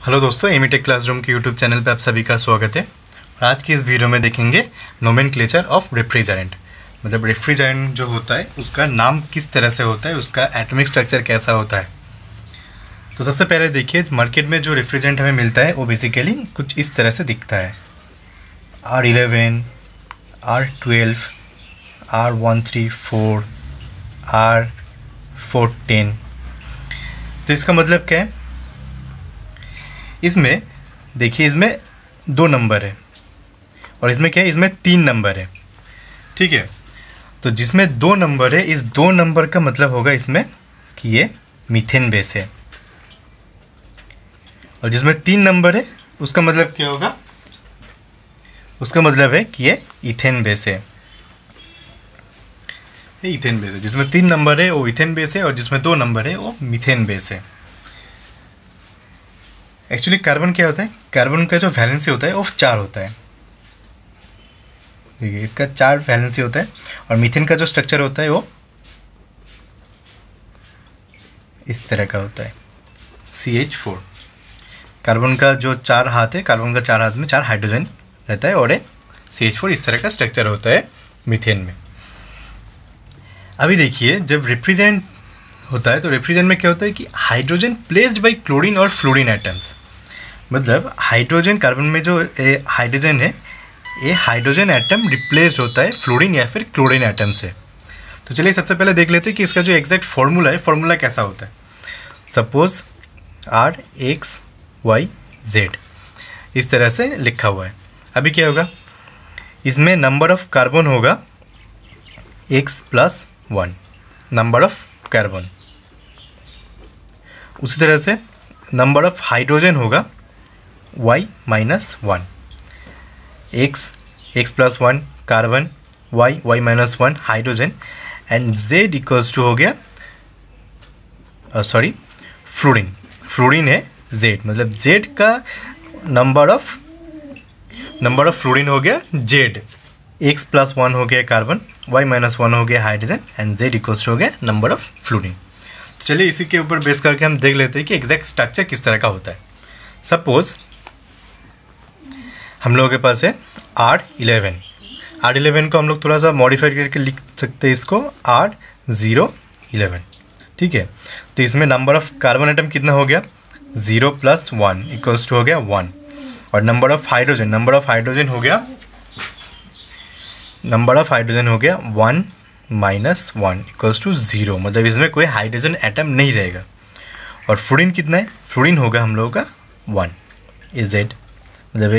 Hello दोस्तों, एमीटेक classroom के यूट्यूब चैनल पे आप सभी का स्वागत है। और आज की इस वीडियो में देखेंगे नोमेनक्लेचर ऑफ रेफ्रिजरेंट। मतलब रेफ्रिजरेंट जो होता है उसका नाम किस तरह से होता है, उसका एटॉमिक स्ट्रक्चर कैसा होता है। तो सबसे पहले देखिए, मार्केट में जो रेफ्रिजरेंट हमें मिलता है वो बेसिकली कुछ इस तरह से दिखता है। R11, R12, R134, R410। तो इसका मतलब क्या है, इसमें देखिए इसमें 2 नंबर है और इसमें क्या है, इसमें 3 नंबर है। ठीक है, तो जिसमें 2 नंबर है, इस 2 नंबर का मतलब होगा इसमें कि ये मीथेन बेस है, और जिसमें 3 नंबर है उसका मतलब क्या होगा, उसका मतलब है कि ये इथेन बेस है। ये इथेन बेस है, जिसमें 3 नंबर है वो इथेन बेस है और जिसमें 2 नंबर है वो मीथेन बेस है। एक्चुअली कार्बन क्या होता है, कार्बन का जो वैलेंसी होता है वो 4 होता है। देखिए इसका 4 वैलेंसी होता है, और मीथेन का जो स्ट्रक्चर होता है वो इस तरह का होता है, CH4। कार्बन का जो 4 हाथ है, कार्बन का 4 हाथ में 4 हाइड्रोजन रहता है और CH4 इस तरह का स्ट्रक्चर होता है मीथेन में। अभी देखिए, जब रेफ्रिजरेंट होता है तो रेफ्रिजरेंट में क्या होता है कि हाइड्रोजन प्लेस्ड बाय क्लोरीन और फ्लोरीन एटम्स। मतलब हाइड्रोजन, कार्बन में जो हाइड्रोजन है, ये हाइड्रोजन एटम रिप्लेस्ड होता है फ्लोरीन या फिर क्लोरीन एटम से। तो चलिए सबसे पहले देख लेते हैं कि इसका जो एग्जैक्ट फार्मूला है, फार्मूला कैसा होता है। सपोज RXYZ इस तरह से लिखा हुआ है। अभी क्या होगा, इसमें नंबर ऑफ कार्बन होगा X+1 नंबर ऑफ कार्बन। उसी तरह से नंबर ऑफ हाइड्रोजन होगा Y-1, X+1 carbon, Y-1 hydrogen, and Z equals to हो गया फ्लोरीन। फ्लोरीन है Z, मतलब Z का नंबर ऑफ फ्लोरीन हो गया Z। X+1 हो गया कार्बन, Y-1 हो गया hydrogen, and Z equals to हो गया नंबर ऑफ फ्लोरीन। तो चलिए इसी के ऊपर बेस करके हम देख लेते हैं कि एग्जैक्ट स्ट्रक्चर किस तरह का होता है। सपोज हम लोगों के पास है R11 को हम लोग थोड़ा सा मॉडिफाई करके लिख सकते हैं, इसको R011। ठीक है, तो इसमें नंबर ऑफ कार्बन आइटम कितना हो गया, 0+1 इक्वल्स टू हो गया 1, और नंबर ऑफ हाइड्रोजन हो गया 1-1 इक्वल्स टू 0, मतलब इसमें कोई हाइड्रोजन एटम नहीं रहेगा। और फ्लोरीन कितना है, फ्लोरीन होगा हम लोगों का 1 Z, मतलब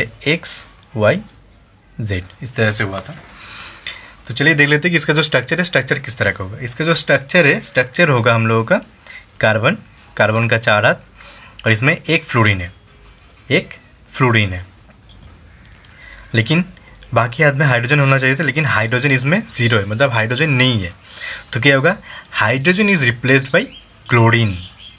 XYZ इस तरह से हुआ था। तो चलिए देख लेते हैं कि इसका जो स्ट्रक्चर है, स्ट्रक्चर किस तरह का होगा। इसका जो स्ट्रक्चर है, स्ट्रक्चर होगा हम लोगों का कार्बन का 4 हाथ, और इसमें एक फ्लोरीन है, लेकिन बाकी हाथ में हाइड्रोजन होना चाहिए था, लेकिन हाइड्रोजन इसमें 0 है, मतलब हाइड्रोजन नहीं है। तो क्या होगा, hydrogen is replaced by chlorine.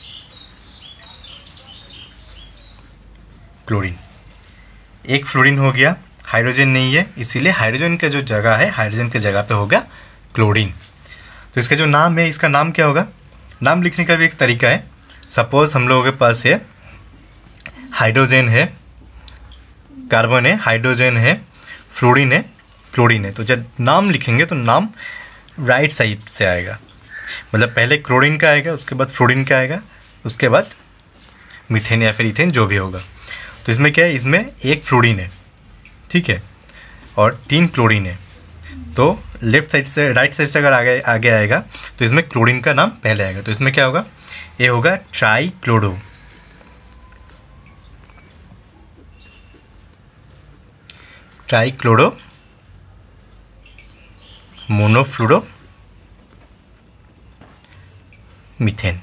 एक फ्लोरीन हो गया, हाइड्रोजन नहीं है, इसीलिए हाइड्रोजन का जो जगह है, हाइड्रोजन के जगह पे होगा क्लोरीन। तो इसका जो नाम है, इसका नाम क्या होगा, नाम लिखने का भी एक तरीका है। सपोज हम लोगों के पास है हाइड्रोजन है, कार्बन है, हाइड्रोजन है, फ्लोरीन है, क्लोरीन है। तो जब नाम लिखेंगे तो नाम राइट साइड से आएगा, मतलब पहले क्लोरीन का आएगा, उसके बाद फ्लोरीन का आएगा, उसके बाद मीथेन या फिर इथेन जो भी होगा। तो इसमें क्या है, इसमें एक फ्लोरीन है, ठीक है, और 3 क्लोरीन है। तो लेफ्ट साइड से राइट साइड से अगर आगे आएगा तो इसमें क्लोरीन का नाम पहले आएगा। तो इसमें क्या होगा, ये होगा trichloro, monofluoro methane,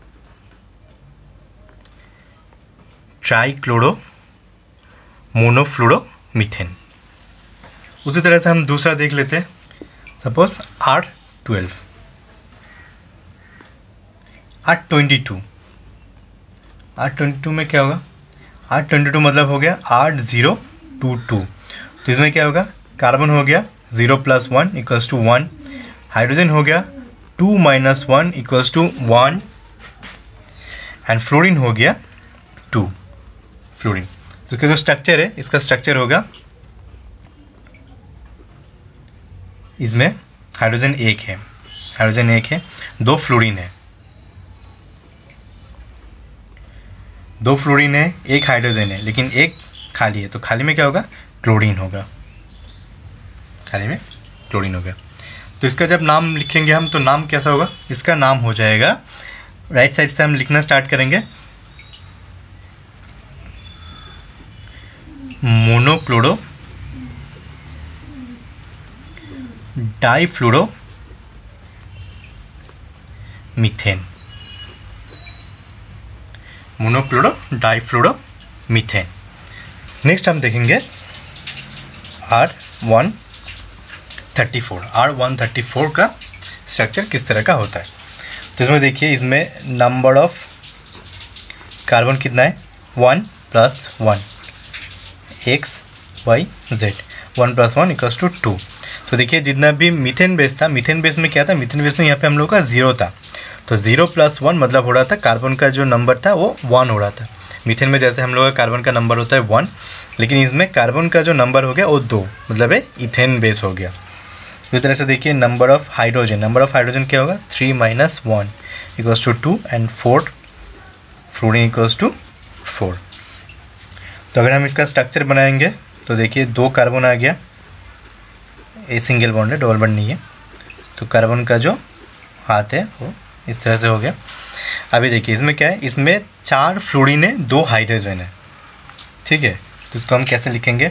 trichloro monofluoro methane. उसी तरह से हम दूसरा देख लेते हैं। सपोज R22 में क्या होगा, R22 मतलब हो गया 8022। तो इसमें क्या होगा, कार्बन हो गया 0+1 इक्वल्स टू 1, हाइड्रोजन हो गया 2-1 इक्वल्स टू 1, एंड फ्लोरीन हो गया 2। फ्लोरीन। तो इसका जो स्ट्रक्चर है, इसका स्ट्रक्चर होगा, इसमें हाइड्रोजन एक है, हाइड्रोजन एक है, 2 फ्लोरीन है, 2 फ्लोरीन है, 1 हाइड्रोजन है, लेकिन 1 खाली है। तो खाली में क्या होगा? क्लोरीन होगा, खाली में क्लोरीन होगा। तो इसका जब नाम लिखेंगे हम, तो नाम कैसा होगा? इसका नाम हो जाएगा, राइट साइड से हम लिखना स्टार्ट करेंगे, monochloro difluoro methane, monochloro difluoro methane. Next हम देखेंगे R134 का स्ट्रक्चर किस तरह का होता है। तो इसमें देखिए, इसमें नंबर ऑफ कार्बन कितना है? 1 + 1 X Y Z, 1 + 1 = 2। तो देखिए, जितना भी मीथेन बेस था, मीथेन बेस में क्या था? मीथेन बेस में यहाँ पे हम लोग का 0 था। तो 0 + 1 मतलब हो रहा था कार्बन का जो नंबर था वो 1 हो रहा था। मीथेन में जैसे हम लोग का कार्बन का नंबर होता है 1, लेकिन इसमें कार्बन का जो नंबर हो गया वो 2, मतलब है इथेन बेस हो गया। इस तरह से देखिए, नंबर ऑफ हाइड्रोजन क्या होगा? 3 - 1 = 2 एंड 4 फ्लोरीन = 4। तो अगर हम इसका स्ट्रक्चर बनाएंगे तो देखिए, 2 कार्बन आ गया, ये सिंगल बॉन्ड है, डबल बॉन्ड नहीं है। तो कार्बन का जो हाथ है वो इस तरह से हो गया। अभी देखिए, इसमें क्या है? इसमें 4 फ्लोरीन है, 2 हाइड्रोजन है, ठीक है। तो इसको हम कैसे लिखेंगे?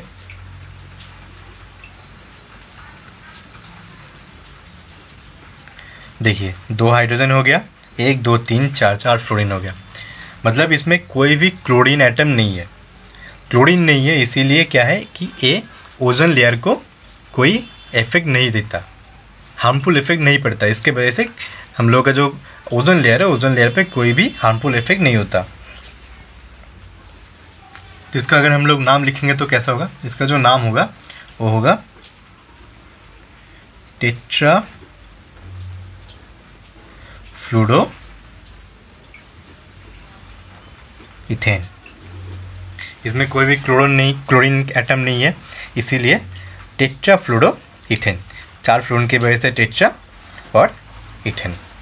देखिए, 2 हाइड्रोजन हो गया, 1 2 3 4 फ्लोरीन हो गया। मतलब इसमें कोई भी क्लोरीन एटम नहीं है, क्लोरीन नहीं है, इसीलिए क्या है कि ये ओजोन लेयर को कोई इफेक्ट नहीं देता, हार्मफुल इफेक्ट नहीं पड़ता। इसके वजह से हम लोग का जो ओजोन लेयर है, ओजोन लेयर पे कोई भी हार्मफुल इफेक्ट नहीं होता। तो इसका अगर हम लोग नाम लिखेंगे तो कैसा होगा? इसका जो नाम होगा वो होगा टेट्रा फ्लूरो इथेन। इसमें कोई भी क्लोरीन एटम नहीं है, इसीलिए टेट्रा फ्लूरो इथेन। 4 फ्लोरीन की वजह से टेट्रा और इथेन।